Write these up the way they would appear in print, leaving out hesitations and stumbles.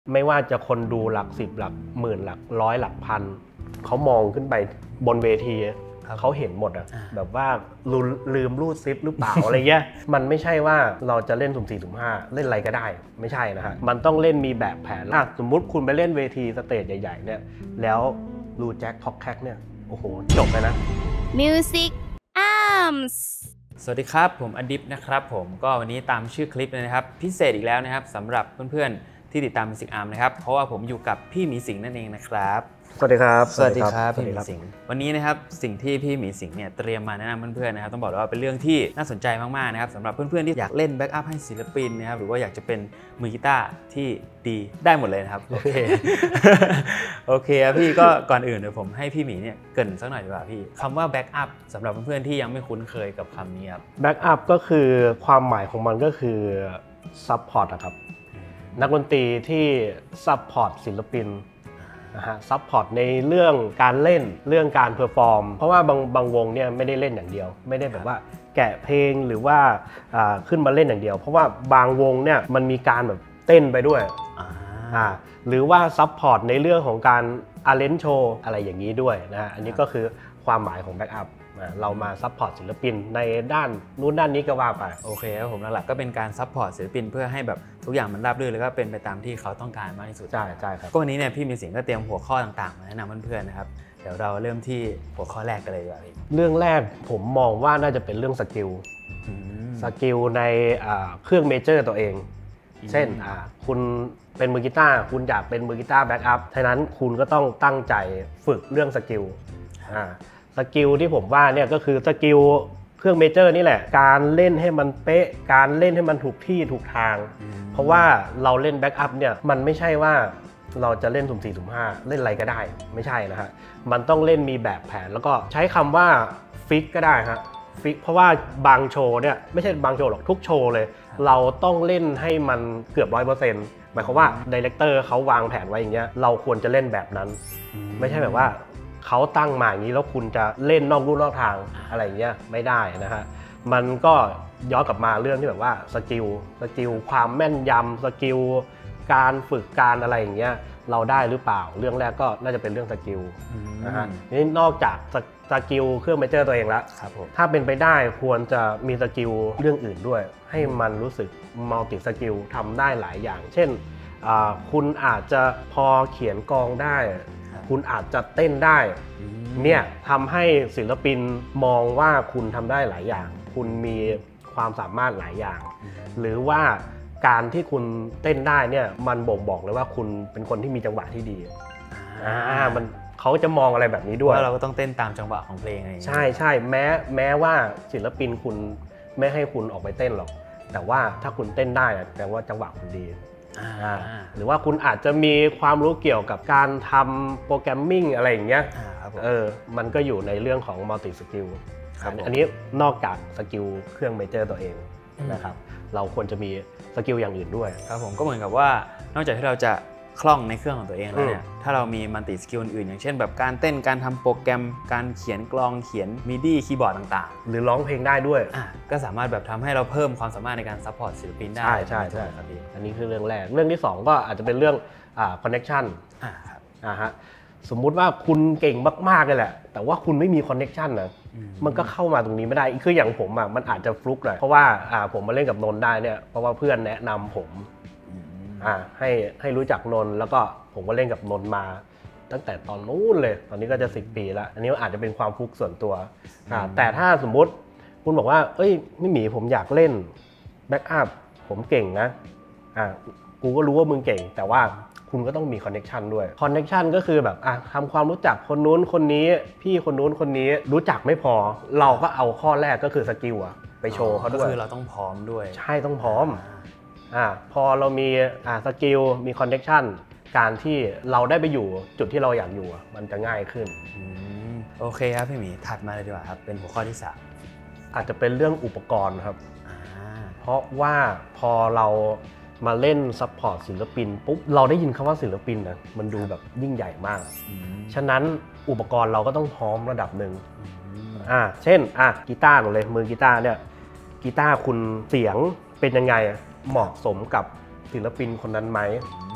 ไม่ว่าจะคนดูหลัก10หลักหมื่นหลักร้อยหลักพันเขามองขึ้นไปบนเวทีเขาเห็นหมดอะแบบว่าลืมรูดซิปหรือเปล่า อะไรเงี้ยมันไม่ใช่ว่าเราจะเล่นสุ่ม4สุ่ม5เล่นอะไรก็ได้ไม่ใช่นะฮะมันต้องเล่นมีแบบแผนสมมุติคุณไปเล่นเวทีสเตจใหญ่ๆเนี่ยแล้วรูแจ็คพ็อกแคกเนี่ยโอ้โหจบเลยนะ Music Arms สวัสดีครับผมอดิฟนะครับผมก็วันนี้ตามชื่อคลิปเลยนะครับพิเศษอีกแล้วนะครับสำหรับเพื่อนๆที่ติดตาม Music Arms นะครับเพราะว่าผมอยู่กับพี่หมีสิงห์นั่นเองนะครับสวัสดีครับสวัสดีครับพี่หมีสิงห์วันนี้นะครับสิ่งที่พี่หมีสิงห์เนี่ยเตรียมมาแนะนำเพื่อนๆนะครับต้องบอกว่าเป็นเรื่องที่น่าสนใจมากๆนะครับสำหรับเพื่อนๆที่อยากเล่นแบ็กอัพให้ศิลปินนะครับหรือว่าอยากจะเป็นมือกีตาร์ที่ดีได้หมดเลยนะครับโอเค โอเคครับพี่ก็ก่อนอื่นเดี๋ยวผมให้พี่หมีเนี่ยเกริ่นสักหน่อยดีกว่าพี่คำว่าแบ็กอัพสำหรับเพื่อนๆที่ยังไม่คุ้นเคยกับคำนี้ครับแบ็กอัพก็คือความหมายของมันก็คือซัพพอร์ตนะครับนักดนตรีที่ซัพพอร์ตศิลปินนะฮะซัพพอร์ตในเรื่องการเล่นเรื่องการเพอร์ฟอร์มเพราะว่าบางวงเนี่ยไม่ได้เล่นอย่างเดียวไม่ได้แบบว่าแกะเพลงหรือว่าขึ้นมาเล่นอย่างเดียวเพราะว่าบางวงเนี่ยมันมีการแบบเต้นไปด้วยหรือว่าซัพพอร์ตในเรื่องของการอาเลนโชว์อะไรอย่างนี้ด้วยนะฮะอันนี้ก็คือความหมายของแบ็กอัพเรามาซัพพอร์ตศิลปินในด้านนู้นด้านนี้ก็ว่าไปโอเคครับผมหลักๆก็เป็นการซัพพอร์ตศิลปินเพื่อให้แบบทุกอย่างมันราบรื่นแล้วก็เป็นไปตามที่เขาต้องการมากที่สุดใช่ครับก็วันนี้เนี่ยพี่มีสิงห์ก็เตรียมหัวข้อต่างๆมาแนะนำเพื่อนๆนะครับเดี๋ยวเราเริ่มที่หัวข้อแรกกันเลยดีกว่าพี่เรื่องแรกผมมองว่าน่าจะเป็นเรื่องสกิลในเครื่องเมเจอร์ตัวเองเช่นคุณเป็นมือกีตาร์คุณอยากเป็นมือกีตาร์แบ็กอัพฉะนั้นคุณก็ต้องตั้งใจฝึกเรื่องสกิลที่ผมว่าเนี่ยก็คือสกิลเครื่องเมเจอร์นี่แหละการเล่นให้มันเป๊ะการเล่นให้มันถูกที่ถูกทางเพราะว่าเราเล่นแบ็กอัพเนี่ยมันไม่ใช่ว่าเราจะเล่นสุ่ม4สุ่ม5เล่นอะไรก็ได้ไม่ใช่นะฮะมันต้องเล่นมีแบบแผนแล้วก็ใช้คำว่าฟิกก็ได้ฮะฟิกเพราะว่าบางโชว์เนี่ยไม่ใช่บางโชว์หรอกทุกโชว์เลยเราต้องเล่นให้มันเกือบ 100%หมายความว่าไดเรคเตอร์เขาวางแผนไว้อย่างเงี้ยเราควรจะเล่นแบบนั้นไม่ใช่แบบว่าเขาตั้งมาอย่างนี้แล้วคุณจะเล่นนอกลู่นอกทางอะไรอย่างเงี้ยไม่ได้นะฮะมันก็ย้อนกลับมาเรื่องที่แบบว่าสกิลความแม่นยำสกิลการฝึกการอะไรอย่างเงี้ยเราได้หรือเปล่าเรื่องแรกก็น่าจะเป็นเรื่องสกิลนะฮะนี่นอกจากสกิลเครื่องเมเจอร์ตัวเองแล้วถ้าเป็นไปได้ควรจะมีสกิลเรื่องอื่นด้วยให้มันรู้สึกมัลติสกิลทำได้หลายอย่างเช่นคุณอาจจะพอเขียนกลองได้คุณอาจจะเต้นได้เนี่ยทำให้ศิลปินมองว่าคุณทำได้หลายอย่างคุณมีความสามารถหลายอย่างหรือว่าการที่คุณเต้นได้เนี่ยมันบ่งบอกเลยว่าคุณเป็นคนที่มีจังหวะที่ดีมันเขาจะมองอะไรแบบนี้ด้วยว่าเราก็ต้องเต้นตามจังหวะของเพลงอะไรอย่างเงี้ยใช่แม้ว่าศิลปินคุณไม่ให้คุณออกไปเต้นหรอกแต่ว่าถ้าคุณเต้นได้แปลว่าจังหวะคุณดีหรือว่าคุณอาจจะมีความรู้เกี่ยวกับการทำโปรแกรมมิ่งอะไรอย่างเงี้ยมันก็อยู่ในเรื่องของมัลติสกิลอันนี้นอกจากสกิลเครื่องเมเจอร์ตัวเองนะครับเราควรจะมีสกิลอย่างอื่นด้วยครับผมก็เหมือนกับว่านอกจากที่เราจะคล่องในเครื่องของตัวเองแล้วเนี่ยถ้าเรามีมัลติสกิลอื่นอย่างเช่นแบบการเต้นการทำโปรแกรมการเขียนกลองเขียนมิดี้คีย์บอร์ดต่างๆหรือร้องเพลงได้ด้วยก็สามารถแบบทำให้เราเพิ่มความสามารถในการซัพพอร์ตศิลปินได้ใช่ครับพี่อันนี้คือเรื่องแรกเรื่องที่2ก็อาจจะเป็นเรื่องคอนเนคชั่นสมมุติว่าคุณเก่งมากๆเลยแหละแต่ว่าคุณไม่มีคอนเนคชั่นนะมันก็เข้ามาตรงนี้ไม่ได้คืออย่างผมมันอาจจะฟลุกหน่อยเพราะว่าผมมาเล่นกับนนท์ได้เนี่ยเพราะว่าเพื่อนแนะนำผมให้รู้จักนนท์แล้วก็ผมก็เล่นกับนนท์มาตั้งแต่ตอนนู้นเลยตอนนี้ก็จะ10 ปีแล้วอันนี้อาจจะเป็นความฟลุกส่วนตัวแต่ถ้าสมมุติคุณบอกว่าเอ้ยไม่หมีผมอยากเล่นแบ็กอัพผมเก่งนะกูก็รู้ว่ามึงเก่งแต่ว่าคุณก็ต้องมีคอนเนคชันด้วยคอนเนคชันก็คือแบบทำความรู้จักคนนู้นคนนี้พี่คนนู้นคนนี้รู้จักไม่พอเราก็เอาข้อแรกก็คือสกิลไปโชว์เขาด้วยก็คือเราต้องพร้อมด้วยใช่ต้องพร้อมพอเรามีสกิลมีคอนเนคชันการที่เราได้ไปอยู่จุดที่เราอยากอยู่มันจะง่ายขึ้นโอเคครับพี่หมีถัดมาเลยดีกว่าครับเป็นหัวข้อที่3 อาจจะเป็นเรื่องอุปกรณ์ครับเพราะว่าพอเรามาเล่นซัพพอร์ตศิลปินปุ๊บเราได้ยินคำว่าศิลปินนะมันดูแบบยิ่งใหญ่มากฉะนั้นอุปกรณ์เราก็ต้องพร้อมระดับหนึ่งเช่นกีตาร์เลยมือกีตาร์เนี่ยกีตาร์คุณเสียงเป็นยังไงเหมาะสมกับศิลปินคนนั้นไหม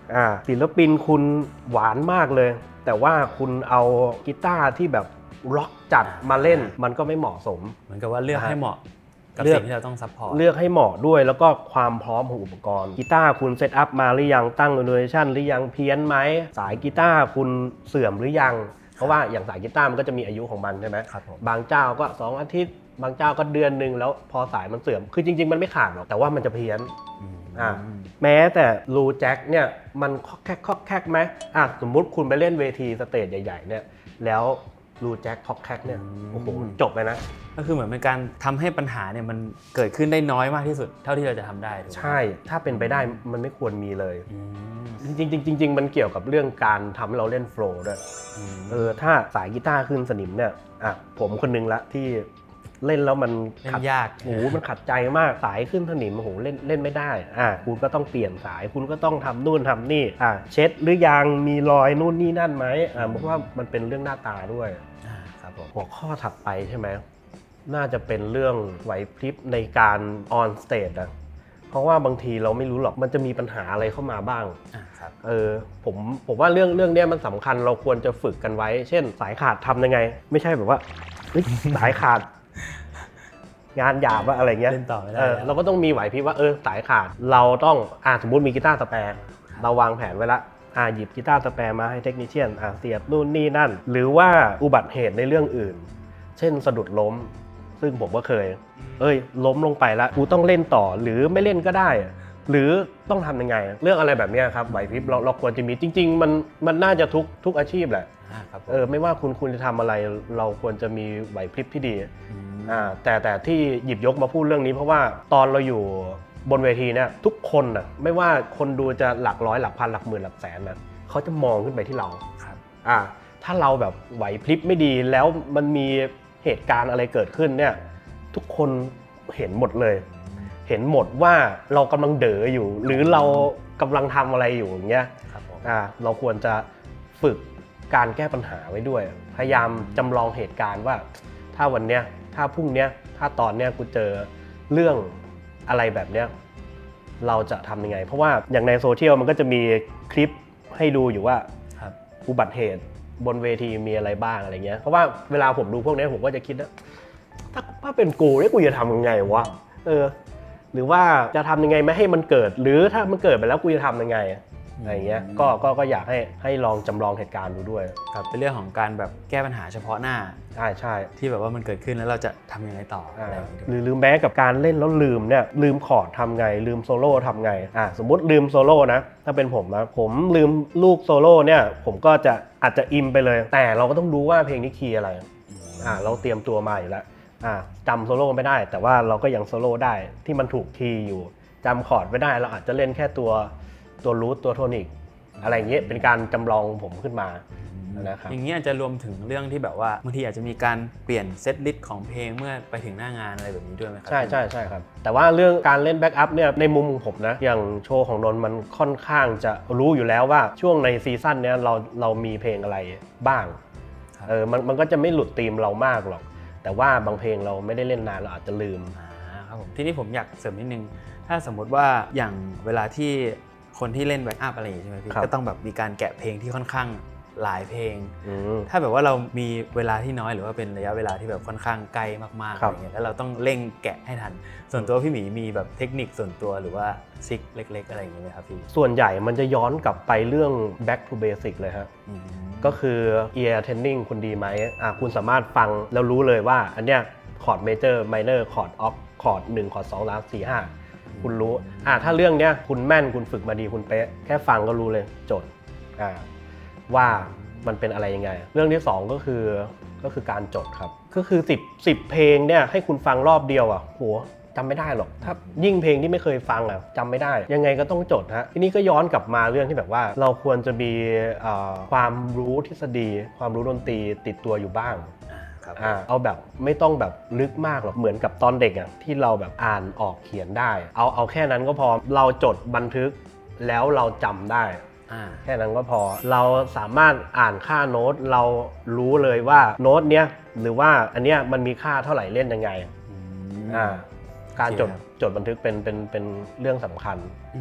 ศิลปินคุณหวานมากเลยแต่ว่าคุณเอากีตาร์ที่แบบร็อกจัดมาเล่นมันก็ไม่เหมาะสมเหมือนกับว่าเลือกให้เหมาะกับสิ่งที่เราต้องซัพพอร์ตเลือกให้เหมาะด้วยแล้วก็ความพร้อมของอุปกรณ์กีตาร์คุณเซตอัพมาหรือยังตั้งโนเทชันหรือยังเพี้ยนไหมสายกีตาร์คุณเสื่อมหรือยังเพราะว่าอย่างสายกีตาร์มันก็จะมีอายุของมันใช่ไหมบางเจ้าก็2 อาทิตย์บางเจ้าก็เดือนนึงแล้วพอสายมันเสื่อมคือจริงๆมันไม่ขาดหรอกแต่ว่ามันจะเพี้ยนแม้แต่รูแจ็คเนี่ยมันคอกแคกไหมสมมุติคุณไปเล่นเวทีสเตจใหญ่ๆเนี่ยแล้วรูแจ็คคอกแคกเนี่ยโอ้โหจบเลยนะก็คือเหมือนเป็นการทำให้ปัญหาเนี่ยมันเกิดขึ้นได้น้อยมากที่สุดเท่าที่เราจะทำได้ใช่ถ้าเป็นไปได้มันไม่ควรมีเลยจริงมันเกี่ยวกับเรื่องการทำให้เราเล่นโฟล์ด้วยถ้าสายกีตาร์ขึ้นสนิมเนี่ยผมคนนึงละที่เล่นแล้วมันยากโอ้โหมันขัดใจมากสายขึ้นสนิมโอ้โหเล่นไม่ได้คุณก็ต้องเปลี่ยนสายคุณก็ต้องทำนู่นทำนี่เช็ดหรือยังมีรอยนู่นนี่นั่นไหมเพราะว่ามันเป็นเรื่องหน้าตาด้วยครับผมหัวข้อถัดไปใช่ไหมน่าจะเป็นเรื่องไหวพริบในการออนสเตจนะเพราะว่าบางทีเราไม่รู้หรอกมันจะมีปัญหาอะไรเข้ามาบ้างผมว่าเรื่องนี้มันสำคัญเราควรจะฝึกกันไว้เช่นสายขาดทำยังไงไม่ใช่แบบว่าสายขาดงานหยาบว่าอะไรเงี้ยเล่นต่อไม่ได้เราก็ต้องมีไหวพริบว่าสายขาดเราต้องสมมุติมีกีตาร์สแปร์เราวางแผนไว้ละหยิบกีตาร์สแปร์มาให้เทคนิคเชียนเสียบนู่นนี่นั่นหรือว่าอุบัติเหตุในเรื่องอื่นเช่นสะดุดล้มซึ่งผมก็เคยล้มลงไปแล้วกูต้องเล่นต่อหรือไม่เล่นก็ได้หรือต้องทำยังไงเรื่องอะไรแบบนี้ครับไหวพริบเราควรจะมีจริงๆมันน่าจะทุกอาชีพแหละไม่ว่าคุณจะทำอะไรเราควรจะมีไหวพริบที่ดีแต่ที่หยิบยกมาพูดเรื่องนี้เพราะว่าตอนเราอยู่บนเวทีเนี่ยทุกคนน่ะไม่ว่าคนดูจะหลักร้อยหลักพันหลักหมื่นหลักแสนนะเขาจะมองขึ้นไปที่เราถ้าเราแบบไหวพริบไม่ดีแล้วมันมีเหตุการณ์อะไรเกิดขึ้นเนี่ยทุกคนเห็นหมดเลยเห็นหมดว่าเรากำลังเด๋ออยู่หรือเรากำลังทำอะไรอยู่อย่างเงี้ยเราควรจะฝึกการแก้ปัญหาไว้ด้วยพยายามจำลองเหตุการณ์ว่าถ้าวันเนี้ยถ้าพรุ่งเนี้ยถ้าตอนเนี้ยกูเจอเรื่องอะไรแบบเนี้ยเราจะทำยังไงเพราะว่าอย่างในโซเชียลมันก็จะมีคลิปให้ดูอยู่ว่าอุบัติเหตุบนเวทีมีอะไรบ้างอะไรเงี้ยเพราะว่าเวลาผมดูพวกนี้ผมก็จะคิดนะถ้าเป็นกูเนี่ยกูจะทำยังไงวะหรือว่าจะทำยังไงไม่ให้มันเกิดหรือถ้ามันเกิดไปแล้วกูจะทำยังไงอะไรเงี้ยก็อยากให้ลองจำลองเหตุการณ์ดูด้วยครับเป็นเรื่องของการแบบแก้ปัญหาเฉพาะหน้าใช่ที่แบบว่ามันเกิดขึ้นแล้วเราจะทำยังไงต่อหรือแม้กับการเล่นแล้วลืมคอร์ดทำไงลืมโซโล่ทำไงสมมติลืมโซโล่นะถ้าเป็นผมนะผมลืมลูกโซโล่เนี่ยผมก็อาจจะอิมไปเลยแต่เราก็ต้องรู้ว่าเพลงนี้คีย์อะไรเราเตรียมตัวมาอยู่แล้วจำโซโล่ไม่ได้แต่ว่าเราก็ยังโซโล่ได้ที่มันถูกคีย์อยู่จำคอร์ดไม่ได้เราอาจจะเล่นแค่ตัวรูทตัวโทนิกอะไรอย่างเงี้ยเป็นการจำลองผมขึ้นมานะครับอย่างนี้อาจจะรวมถึงเรื่องที่แบบว่าบางทีอาจจะมีการเปลี่ยนเซตลิสต์ของเพลงเมื่อไปถึงหน้างานอะไรแบบนี้ด้วยไหมครับใช่ครับแต่ว่าเรื่องการเล่นแบ็กอัพเนี่ยในมุมของผมนะอย่างโชว์ของนนท์มันค่อนข้างจะรู้อยู่แล้วว่าช่วงในซีซั่นเนี้ยเรามีเพลงอะไรบ้างมันก็จะไม่หลุดธีมเรามากหรอกแต่ว่าบางเพลงเราไม่ได้เล่นนานเราอาจจะลืมครับผมทีนี้ผมอยากเสริมนิดนึงถ้าสมมติว่าอย่างเวลาที่คนที่เล่นแบ็กอัพอะไรอย่างนี้ใช่ไหมพี่ก็ต้องแบบมีการแกะเพลงที่ค่อนข้างหลายเพลงถ้าแบบว่าเรามีเวลาที่น้อยหรือว่าเป็นระยะเวลาที่แบบค่อนข้างใกล้มากๆอะไรเงี้ยแล้วเราต้องเร่งแกะให้ทันส่วนตัวพี่หมีมีแบบเทคนิคส่วนตัวหรือว่าซิกเล็กๆอะไรอย่างเงี้ยไหมครับพี่ส่วนใหญ่มันจะย้อนกลับไปเรื่อง back to basic เลยครับก็คือ ear training คุณดีไหมคุณสามารถฟังแล้วรู้เลยว่าอันเนี้ยคอร์ด major minor คอร์ด oct คอร์ด1คอร์ด2 3 4 5คุณรู้ถ้าเรื่องเนี้ยคุณแม่นคุณฝึกมาดีคุณเป๊ะแค่ฟังก็รู้เลยจดว่ามันเป็นอะไรยังไงเรื่องที่2ก็คือการจดครับก็คือ10เพลงเนี่ยให้คุณฟังรอบเดียวโหจำไม่ได้หรอกถ้ายิ่งเพลงที่ไม่เคยฟังจำไม่ได้ยังไงก็ต้องจดฮะทีนี้ก็ย้อนกลับมาเรื่องที่แบบว่าเราควรจะมีความรู้ทฤษฎีความรู้ดนตรีติดตัวอยู่บ้างเอาแบบไม่ต้องแบบลึกมากหรอกเหมือนกับตอนเด็กที่เราแบบอ่านออกเขียนได้เอาแค่นั้นก็พอเราจดบันทึกแล้วเราจำได้แค่นั้นก็พอเราสามารถอ่านค่าโน้ตเรารู้เลยว่าโน้ตเนี้ยหรือว่าอันเนี้ยมันมีค่าเท่าไหร่เล่นยังไงการจดบันทึกเป็นเรื่องสำคัญ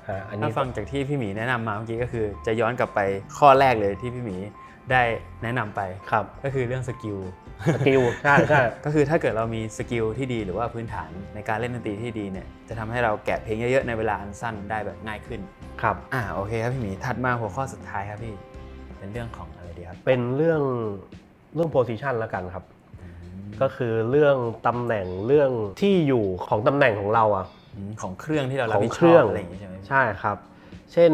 อันนี้ถ้าฟังจากที่พี่หมีแนะนำมาเมื่อกี้ก็คือจะย้อนกลับไปข้อแรกเลยที่พี่หมีได้แนะนำไปครับก็คือเรื่องสกิลใช่ใช่ก็คือถ้าเกิดเรามีสกิลที่ดีหรือว่าพื้นฐานในการเล่นดนตรีที่ดีเนี่ยจะทำให้เราแกะเพลงเยอะๆในเวลาอันสั้นได้แบบง่ายขึ้นครับโอเคครับพี่หมีถัดมาหัวข้อสุดท้ายครับพี่เป็นเรื่องของอะไรดีครับเป็นเรื่อง position แล้วกันครับ ก็คือเรื่องตำแหน่งเรื่องที่อยู่ของตำแหน่งของเราอะของเครื่องที่เรารับผิดของชเครื่ออบ งอะไรอย่างนี้ใช่ไหมใช่ครับ เช่น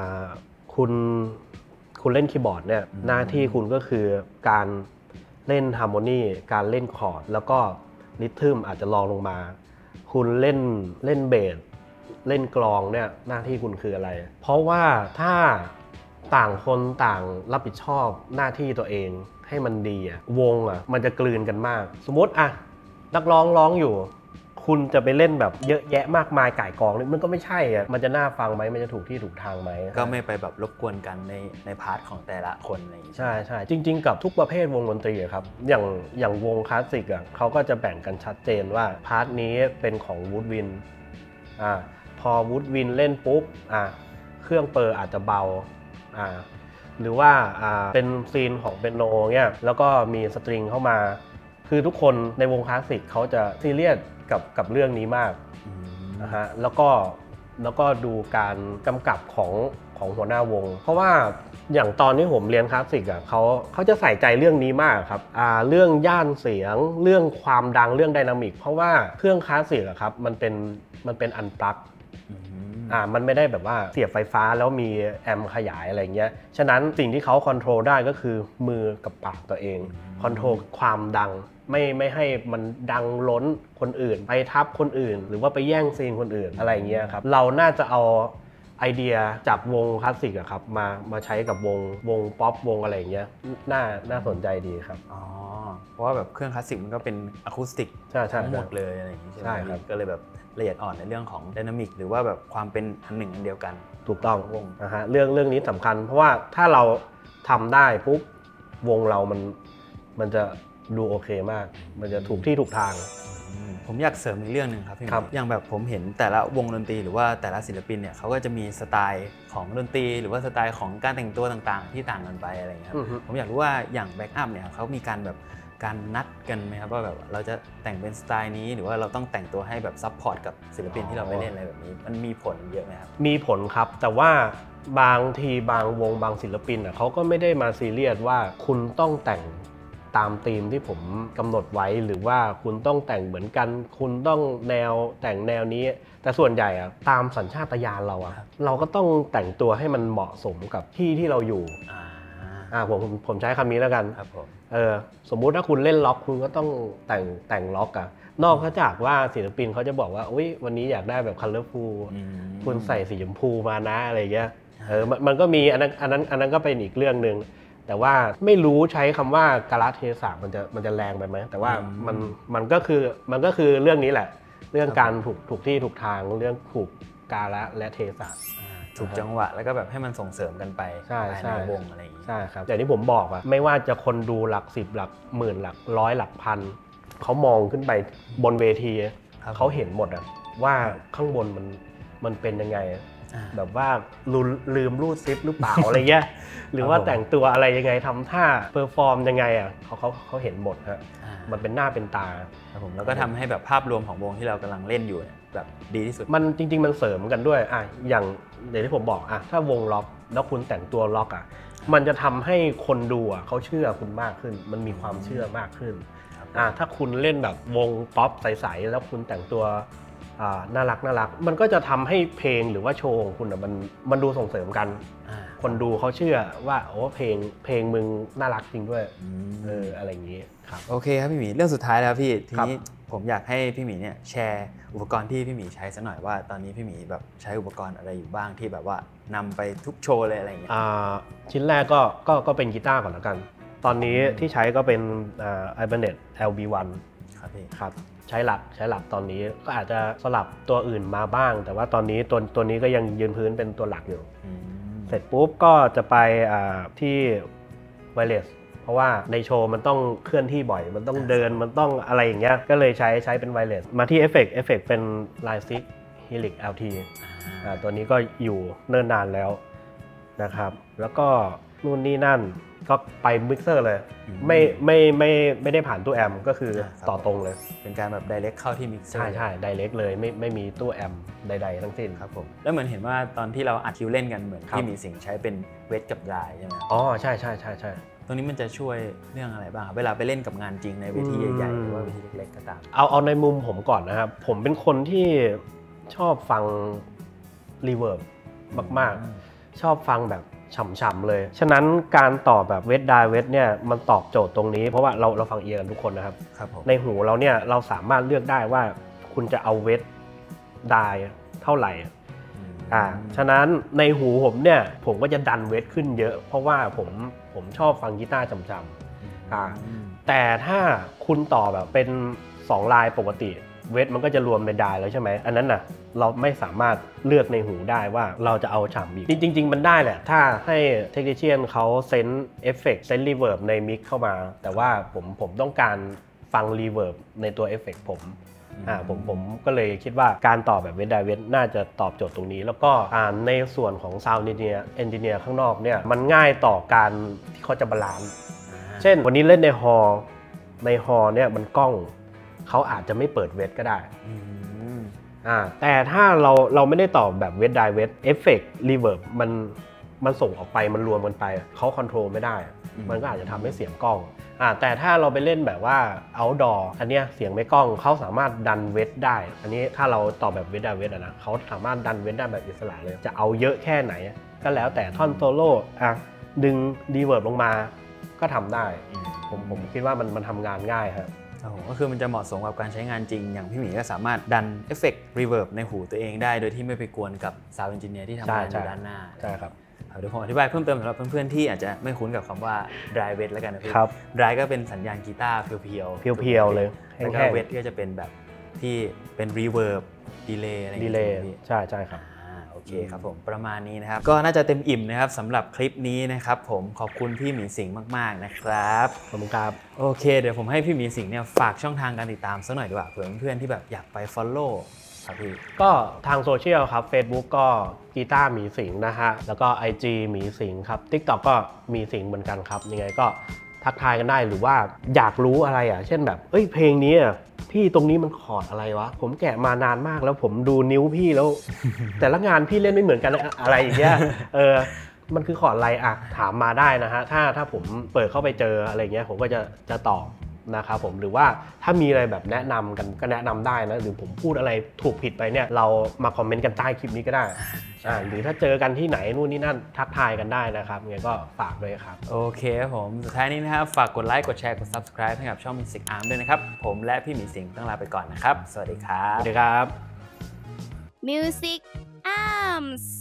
คุณเล่นคีย์บอร์ดเนี่ยหน้าที่คุณก็คือการเล่นฮาร์โมนีการเล่นคอร์ดแล้วก็ริทึมอาจจะรองลงมา คุณเล่นเบสเล่นกลองเนี่ยหน้าที่คุณคืออะไร เพราะว่าถ้าต่างคนต่างรับผิดชอบหน้าที่ตัวเองให้มันดีอะวงอะมันจะกลืนกันมาก สมมติอะนักร้องร้องอยู่ คุณจะไปเล่นแบบเยอะแยะมากมายก่ายกองนี่มันก็ไม่ใช่อ่ะมันจะน่าฟังไหมมันจะถูกที่ถูกทางไหมก็ไม่ไปแบบรบกวนกันในพาร์ทของแต่ละคนอะไรอย่างนี้ใช่ใช่จริงๆกับทุกประเภทวงดนตรีครับอย่างวงคลาสสิกอ่ะเขาก็จะแบ่งกันชัดเจนว่าพาร์ทนี้เป็นของวูดวินพอวูดวินเล่นปุ๊บเครื่องเปอร์อาจจะเบาหรือว่าเป็นซีนของเปียโนเนี่ยแล้วก็มีสตริงเข้ามาคือทุกคนในวงคลาสสิกเขาจะซีเรียสกับเรื่องนี้มากนะฮะแล้วก็ดูการกำกับของหัวหน้าวงเพราะว่าอย่างตอนที่ผมเรียนคลาสสิกอ่ะเขาจะใส่ใจเรื่องนี้มากครับเรื่องย่านเสียงเรื่องความดังเรื่องไดนามิกเพราะว่าเครื่องคลาสสิกอะครับมันเป็นอันปลั๊กมันไม่ได้แบบว่าเสียบไฟฟ้าแล้วมีแอมป์ขยายอะไรเงี้ยฉะนั้นสิ่งที่เขาคอนโทรลได้ก็คือมือกับปากตัวเองคอนโทรลความดังไม่ให้มันดังล้นคนอื่นไปทับคนอื่นหรือว่าไปแย่งซีนคนอื่นอะไรเงี้ยครับเราน่าจะเอาไอเดียจากวงคลาสสิกอะครับมาใช้กับวงป๊อปวงอะไรเงี้ยน่าสนใจดีครับเพราะว่าแบบเครื่องคลาสสิกมันก็เป็นอะคูสติกทั้งหมดเลยอะไรอย่างนี้ใช่ไหมครับก็เลยแบบละเอียดอ่อนในเรื่องของไดนามิกหรือว่าแบบความเป็นอันหนึ่งอันเดียวกันถูกต้องวงนะฮะเรื่องนี้สำคัญเพราะว่าถ้าเราทำได้ปุ๊บวงเรามันจะดูโอเคมากมันจะถูกที่ถูกทางผมอยากเสริมอีกเรื่องหนึ่งครับพี่อย่างแบบผมเห็นแต่ละวงดนตรีหรือว่าแต่ละศิลปินเนี่ยเขาก็จะมีสไตล์ของดนตรีหรือว่าสไตล์ของการแต่งตัวต่างๆที่ต่างกันไปอะไรอย่างเงี้ยผมอยากรู้ว่าอย่างแบ็กอัพเนี่ยเขามีการนัดกันไหมครับว่าแบบเราจะแต่งเป็นสไตล์นี้หรือว่าเราต้องแต่งตัวให้แบบซัพพอร์ตกับศิลปินที่เราไปเล่นอะไรแบบนี้มันมีผลเยอะไหมครับมีผลครับแต่ว่าบางทีบางวงบางศิลปินเขาก็ไม่ได้มาซีเรียสว่าคุณต้องแต่งตามธีมที่ผมกำหนดไว้หรือว่าคุณต้องแต่งเหมือนกันคุณต้องแต่งแนวนี้แต่ส่วนใหญ่ตามสัญชาตญาณเราก็ต้องแต่งตัวให้มันเหมาะสมกับที่เราอยู่ผมใช้คำนี้แล้วกันครับผมสมมุติถ้าคุณเล่นล็อกคุณก็ต้องแต่งล็อกนอกจากว่าศิลปินเขาจะบอกว่าอุ๊ยวันนี้อยากได้แบบคัลเลอร์ฟูลคุณใส่สีชมพูมานะอะไรเงี้ยมันก็มีอันนั้นก็เป็นอีกเรื่องนึงแต่ว่าไม่รู้ใช้คำว่ากาลเทศะมันจะแรงไปไหมแต่ว่ามันก็คือเรื่องนี้แหละเรื่องการถูกที่ถูกทางเรื่องถูกกาลและเทศะถูกจังหวะแล้วก็แบบให้มันส่งเสริมกันไปในวงอะไรอย่างนี้ใช่ครับอย่างที่ผมบอกไม่ว่าจะคนดูหลัก10หลักหมื่นหลักร้อยหลักพันเขามองขึ้นไปบนเวทีเขาเห็นหมดว่าข้างบนมันเป็นยังไงแบบว่าลืมรูดซิปหรือเปล่าอะไรเงี้ยหรือว่าแต่งตัวอะไรยังไงทำท่าเพอร์ฟอร์มยังไงเขาเห็นหมดฮะมันเป็นหน้าเป็นตาครับผมแล้วก็ทำให้แบบภาพรวมของวงที่เรากำลังเล่นอยู่แบบดีที่สุดมันจริงๆมันเสริมกันด้วยอย่างที่ผมบอกถ้าวงล็อกแล้วคุณแต่งตัวล็อกมันจะทำให้คนดูเขาเชื่อคุณมากขึ้นมันมีความเชื่อมากขึ้นถ้าคุณเล่นแบบวงป๊อปใสๆแล้วคุณแต่งตัวน่ารักมันก็จะทำให้เพลงหรือว่าโชว์ของคุณมันดูส่งเสริมกันคนดูเขาเชื่อว่าโอ้เพลงมึงน่ารักจริงด้วยอะไรอย่างนี้ครับโอเคครับพี่หมีเรื่องสุดท้ายแล้วพี่ทีนี้ผมอยากให้พี่หมีเนี่ยแชร์อุปกรณ์ที่พี่หมีใช้สักหน่อยว่าตอนนี้พี่หมีแบบใช้อุปกรณ์อะไรอยู่บ้างที่แบบว่านำไปทุกโชว์เลยอะไรอย่างเงี้ยชิ้นแรกก็เป็นกีตาร์ก่อนแล้วกันตอนนี้ที่ใช้ก็เป็นIbanez LB1 ครับพี่ครับใช้หลักตอนนี้ก็อาจจะสลับตัวอื่นมาบ้างแต่ว่าตอนนี้ตัวนี้ก็ยังยืนพื้นเป็นตัวหลักอยู่เสร็จปุ๊บก็จะไปที่ไวเลสเพราะว่าในโชว์มันต้องเคลื่อนที่บ่อยมันต้องเดินมันต้องอะไรอย่างเงี้ยก็เลยใช้เป็นไวเลสมาที่เอฟเฟกต์เป็น Line 6 Helix LT ตัวนี้ก็อยู่เนิ่นนานแล้วนะครับแล้วก็นู่นนี่นั่นก็ไปมิกเซอร์เลยไม่ได้ผ่านตู้แอมก็คือต่อตรงเลยเป็นการแบบ direct เข้าที่มิกเซอร์ใช่ direct เลยไม่มีตู้แอมใดๆทั้งสิ้นครับผมแล้วเหมือนเห็นว่าตอนที่เราอัดคิวเล่นกันเหมือนที่มีสิ่งใช้เป็นเวทกับไดร์ใช่ไหมอ๋อใช่ตรงนี้มันจะช่วยเรื่องอะไรบ้างครับเวลาไปเล่นกับงานจริงในเวทีใหญ่ๆหรือว่าเวทีเล็กๆก็ตามเอาในมุมผมก่อนนะครับผมเป็นคนที่ชอบฟังรีเวิร์บมากๆชอบฟังแบบฉ่ำๆเลยฉะนั้นการต่อแบบเวทไดเวทเนี่ยมันตอบโจทย์ตรงนี้เพราะว่าเราฟังเอียร์กันทุกคนนะครับในหูเราเนี่ยเราสามารถเลือกได้ว่าคุณจะเอาเวทไดเท่าไหร่ฉะนั้นในหูผมเนี่ยผมก็จะดันเวทขึ้นเยอะเพราะว่าผมชอบฟังกีตาร์ฉ่ำๆแต่ถ้าคุณต่อแบบเป็น2ลายปกติเวทมันก็จะรวมในไดแล้วใช่ไหมอันนั้นน่ะเราไม่สามารถเลือกในหูได้ว่าเราจะเอาฉ่ำอีกจริงๆมันได้แหละถ้าให้เทคนิคเชียนเขาเซนส์เอฟเฟกต์เซนส์รีเวิร์บในมิกเข้ามาแต่ว่าผมต้องการฟังรีเวิร์บในตัวเอฟเฟกต์ผมก็เลยคิดว่าการต่อแบบเวทไดเวทน่าจะตอบโจทย์ตรงนี้แล้วก็ในส่วนของ Sound Engineer ข้างนอกเนี่ยมันง่ายต่อการที่เขาจะบาลานซ์เช่นวันนี้เล่นในฮอลล์เนี่ยมันกล้องเขาอาจจะไม่เปิดเวทก็ได้แต่ถ้าเราไม่ได้ต่อแบบเวทไดเวทเอฟเฟกต์รีเวิร์บมันส่งออกไปมันรวมกันไปเขาคอนโทรลไม่ได้มันก็อาจจะทำให้เสียงกล้องแต่ถ้าเราไปเล่นแบบว่า outdoor อันเนี้ยเสียงไม่กล้องเขาสามารถดันเวทได้อันนี้ถ้าเราต่อแบบเวทไดเวทนะเขาสามารถดันเวทได้แบบอิสระเลยจะเอาเยอะแค่ไหนก็แล้วแต่ท่อนโซโล่ดึงรีเวิร์บลงมาก็ทำได้ผมคิดว่ามันทำงานง่ายครับก็คือมันจะเหมาะสมกับการใช้งานจริงอย่างพี่หมีก็สามารถดันเอฟเฟกต์รีเวิร์บในหูตัวเองได้โดยที่ไม่ไปกวนกับ Sound Engineer ที่ทำงานอยู่ด้านหน้าใช่ครับเดี๋ยวผมอธิบายเพิ่มเติมสำหรับเพื่อนๆที่อาจจะไม่คุ้นกับคำว่า dry wet แล้วกันนะพี่ dry ก็เป็นสัญญาณกีตาร์เพียวๆเลยแล้วก็ wet ก็จะเป็นแบบที่เป็น reverb delay อะไรอย่างเงี้ยใช่ครับโอเคครับผมประมาณนี้นะครับก็น่าจะเต็มอิ่มนะครับสำหรับคลิปนี้นะครับผมขอบคุณพี่หมีสิงห์มากๆนะครับขอบคุณครับโอเคเดี๋ยวผมให้พี่หมีสิงห์เนี่ยฝากช่องทางการติดตามสักหน่อยดีกว่าเผื่อเพื่อนๆที่แบบอยากไป follow ก็ทางโซเชียลครับ Facebook ก็กีตาร์หมีสิงนะฮะแล้วก็ IG หมีสิงครับ TikTok ก็มีสิงเหมือนกันครับยังไงก็ทักทายกันได้หรือว่าอยากรู้อะไรเช่นแบบเพลงนี้พี่ตรงนี้มันคอร์ดอะไรวะผมแกะมานานมากแล้วผมดูนิ้วพี่แล้ว แต่ละงานพี่เล่นไม่เหมือนกันอะไรอย่างเงี้ยมันคือคอร์ดอะไรถามมาได้นะฮะถ้าผมเปิดเข้าไปเจออะไรเงี้ยผมก็จะตอบนะครับผมหรือว่าถ้ามีอะไรแบบแนะนำกันก็แนะนำได้นะหรือผมพูดอะไรถูกผิดไปเนี่ยเรามาคอมเมนต์กันใต้คลิปนี้ก็ได้หรือถ้าเจอกันที่ไหนนู่นนี่นั่นทักทายกันได้นะครับงั้นก็ฝากด้วยครับโอเคครับผมสุดท้ายนี้นะครับฝากกดไลค์กดแชร์กด Subscribe ให้กับช่อง Music Arm ด้วยนะครับผมและพี่หมีสิงห์ต้องลาไปก่อนนะครับสวัสดีครับสวัสดีครับ Music Arms